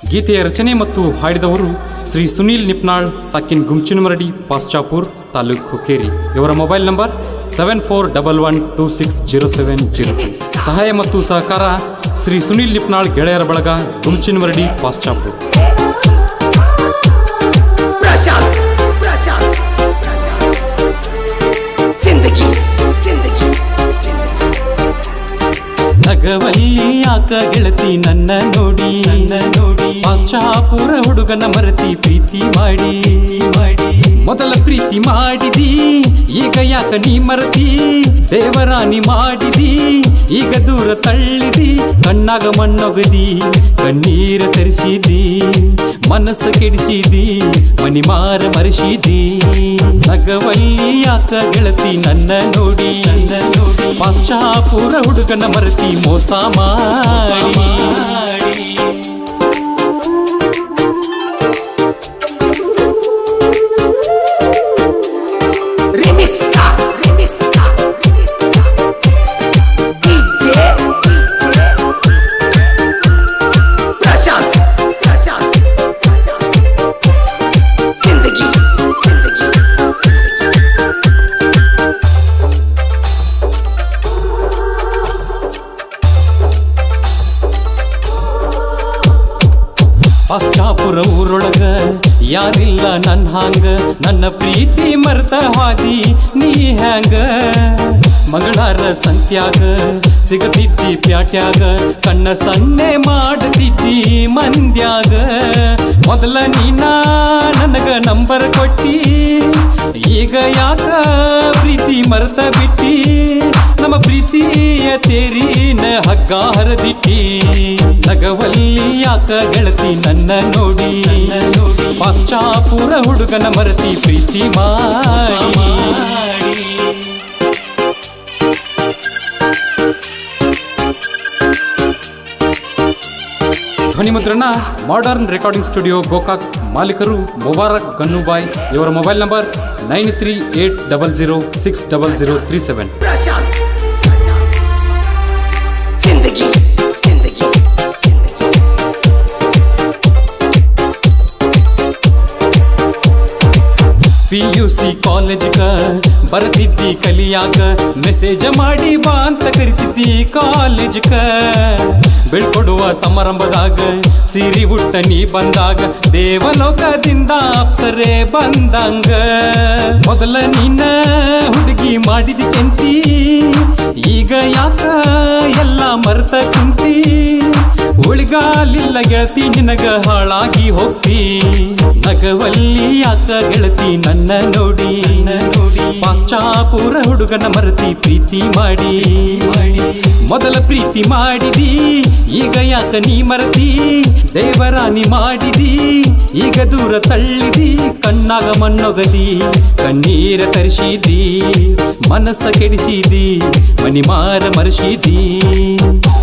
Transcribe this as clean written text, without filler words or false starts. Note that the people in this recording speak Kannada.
ಗೀತೆಯ ರಚನೆ ಮತ್ತು ಹಾಡಿದವರು ಶ್ರೀ ಸುನೀಲ್ ನಿಪ್ನಾಳ್, ಸಾಕಿನ್ ಗುಂಚಿನಮರಡಿ, ಪಾಸ್ಚಾಪುರ್ ತಾಲೂಕು ಹುಕ್ಕೇರಿ. ಇವರ ಮೊಬೈಲ್ ನಂಬರ್ 7411260702. ಸಹಾಯ ಮತ್ತು ಸಹಕಾರ ಶ್ರೀ ಸುನೀಲ್ ನಿಪ್ನಾಳ್, ಗೆಳೆಯರ ಬಳಗ, ಗುಂಚಿನಮರಡಿ, ಪಾಸ್ಚಾಪುರ್. ನಗವಲ್ಲಿ ಯಾಕ ಗೆಳತಿ ನನ್ನ ನೋಡಿ ಪಾಶ್ಚಾಪುರ ಹುಡುಗನ ಮರತಿ ಪ್ರೀತಿ ಮಾಡಿ ಮೊದಲ ಪ್ರೀತಿ ಮಾಡಿದಿ, ಈಗ ಯಾಕ ನೀ ಮರತಿ? ದೇವರಾಣಿ ಮಾಡಿದಿ, ಈಗ ದೂರ ತಳ್ಳಿದಿ. ಕಣ್ಣಾಗ ಮಣ್ಣೊಗದಿ, ಕಣ್ಣೀರ ತರಿಸಿದಿ, ಮನಸ್ಸು ಕೆಡಿಸಿದಿ, ಮನಿಮಾರ ಮರೆಸಿದಿ. ನಗವಲ್ಲಿ ಯಾಕ ಗೆಳತಿ ನನ್ನ ನೋಡಿ ಪಾಶ್ಚಾಪುರ ಹುಡುಗನ ಮರತಿ ಮೋಸ ಮಾಡಿ. ಪಾಶ್ಚಾಪುರ ಊರೊಳಗ ಯಾರಿಲ್ಲ ನನ್ನ ಹಾಂಗ, ನನ್ನ ಪ್ರೀತಿ ಮರ್ತ ಹಾದಿ ನೀ ಹ್ಯಾಂಗ? ಮಂಗಳಾರ ಸಂತ್ಯಾಗ ಸಿಗತಿದ್ದಿ ಪ್ಯಾಟ್ಯಾಗ, ಕಣ್ಣ ಸನ್ನೆ ಮಾಡತಿದ್ದಿ ಮಂದ್ಯಾಗ. ಮೊದಲ ನೀನ ನನಗ ನಂಬರ್ ಕೊಟ್ಟಿ, ಈಗ ಯಾಕ ಪ್ರೀತಿ ಮರ್ತ ಬಿಟ್ಟಿ? ನಮ್ಮ ಪ್ರೀತಿಯ ತೇರಿನ ಹಗ್ಗ ಹರದಿಟ್ಟಿ. ನಗವಲ್ಲಿ ಯಾಕ ಗೆಳತಿ ನನ್ನ ನೋಡಿ ಪಾಶ್ಚಾಪುರ ಹುಡುಗನ ಮರತಿ ಪ್ರೀತಿ ಮಾಡಿ. ಧ್ವನಿ ಮುದ್ರಣ ಮಾಡರ್ನ್ ರೆಕಾರ್ಡಿಂಗ್ ಸ್ಟುಡಿಯೋ ಗೋಕಾಕ್. ಮಾಲೀಕರು ಮುಬಾರಕ್ ಗನ್ನುಬಾಯ್. ಇವರ ಮೊಬೈಲ್ ನಂಬರ್ 9380060037. PUC ಕಾಲೇಜ್ಗ ಬರ್ತಿದ್ದಿ ಕಲಿಯಾಗ, ಮೆಸೇಜ್ ಮಾಡಿ ಬಾ ಅಂತ ಕರಿತಿದ್ದಿ ಕಾಲೇಜ್ಗ. ಬೀಳ್ಕೊಡುವ ಸಮಾರಂಭದಾಗ ಸೀರಿ ಉಟ್ಟ ನೀ ಬಂದಾಗ, ದೇವಲೋಕದಿಂದ ಅಪ್ಸರೆ ಬಂದಂಗ. ಮೊದಲ ನೀನ ಹುಡುಗಿ ಮಾಡಿದಿ ಕೆಂತಿ, ಈಗ ಯಾಕ ಎಲ್ಲ ಮರ್ತ ಕುಂತಿ? ಉಳಿಗಾಲಿಲ್ಲ ಗೆಳತಿ ನಿನಗ ಹಾಳಾಗಿ ಹೋಗ್ತಿ. ನಗವಲ್ಲಿ ಯಾಕ ಗೆಳತಿ ನನ್ನ ನೋಡಿ ಪಾಶ್ಚಾಪುರ ಹುಡುಗನ ಮರತಿ ಪ್ರೀತಿ ಮಾಡಿ. ಮೊದಲ ಪ್ರೀತಿ ಮಾಡಿದಿ, ಈಗ ಯಾಕ ನೀ ಮರತಿ? ದೇವರಾಣಿ ಮಾಡಿದಿ, ಈಗ ದೂರ ತಳ್ಳಿದಿ. ಕಣ್ಣಾಗ ಮಣ್ಣೊಗದಿ, ಕಣ್ಣೀರ ತರಿಸಿದಿ, ಮನಸ್ಸ ಕೆಡಿಸಿದಿ, ಮನಿಮಾರ ಮರೆಸಿದಿ.